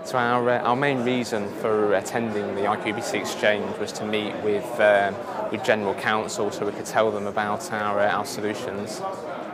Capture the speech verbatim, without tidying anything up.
So our, uh, our main reason for attending the I Q B C exchange was to meet with, um, with General Counsel so we could tell them about our, uh, our solutions.